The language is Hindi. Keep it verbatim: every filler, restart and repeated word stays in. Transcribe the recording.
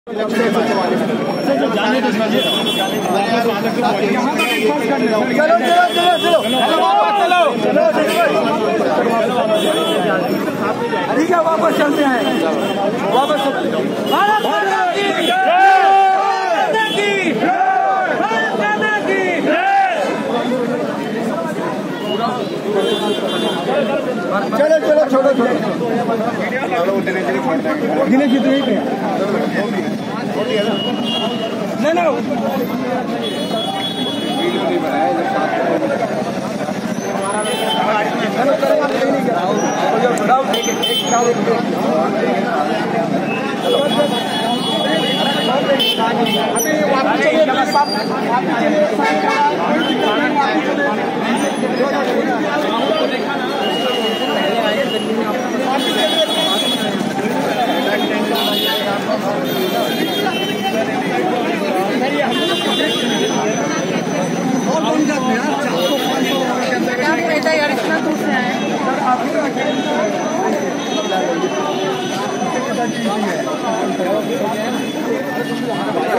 जाने तो चलो चलो चलो ठीक है, वापस चलते हैं, वापस भारत माता की भारत माता की चलो चलो छोड़ो छोड़ो गिने कितने पे नहीं ना यार इतना दूर से आए